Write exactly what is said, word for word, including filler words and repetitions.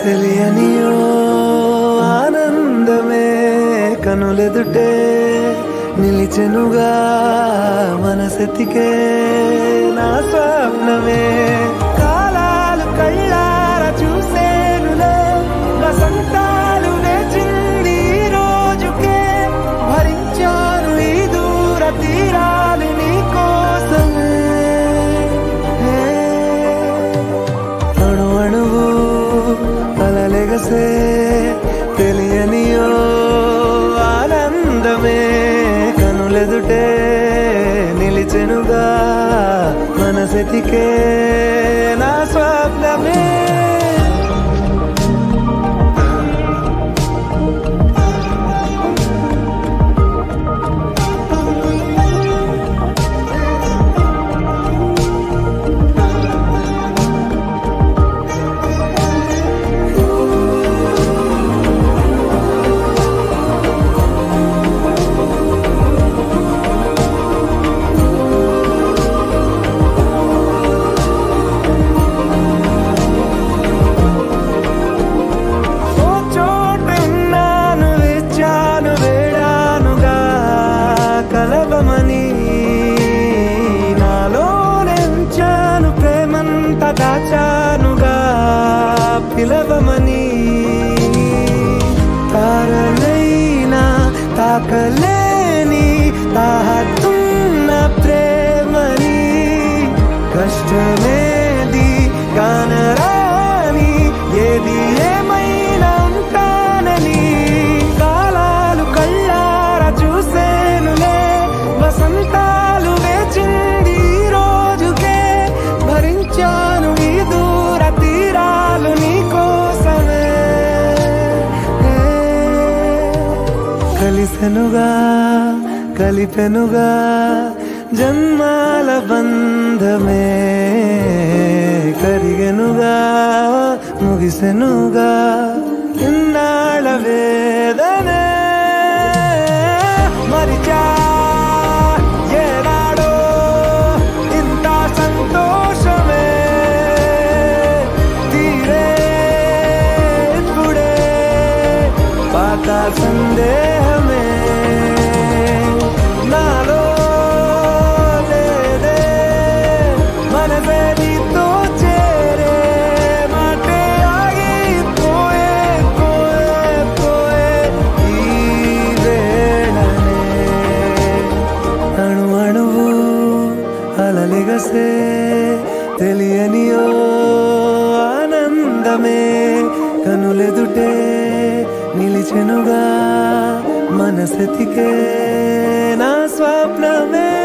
తెలియనియో ఆనందమే కనులెదుటే నిలిచెనుగా మనసెతికే నా స్వప్నమే కాలాలు కళ్ళార చూసేనులే వసంతాలు వేచింది ఈ రోజుకే భరించాను ఈ దూర తీరాలు నీ కోసమే అణు అణువు అలలెగసే తెలియనియో ఆనందమే కనులెదుటే నిలిచెనుగా మనసెతికే నా స్వప్నమే కలవమని నాలోనెంచాను ప్రేమంత దాచానుగా పిలవమని తారలైనా తాకలేని తాహతున్న ప్రేమని కష్టమేది కానరాని ఏది ఏమైనా ఉంటానని కాలాలు కళ్ళార చూసేనులే వసంతాలు వేచింది ఈ రోజుకే భరించాను ఈ దూర తీరాలు నీ కోసమే కలిసెనుగా కలిపెనుగా జన్మాల బంధమే కరిగెనుగా ముగిసెనుగా ఇన్నాళ్ళ వేదనే మరిచా ఏనాడో ఇంత సంతోషమే తీరే ఇప్పుడే పాత సందేహమే నాలో లేదే మనసే నీతో చేరే మాటే ఆగిపోయే పోయే పోయే ఈ వేళనే అణు అణువు అలలెగసే తెలియనియో ఆనందమే కనులెదుటే నిలిచెనుగా మనసెతికే నా స్వప్నమే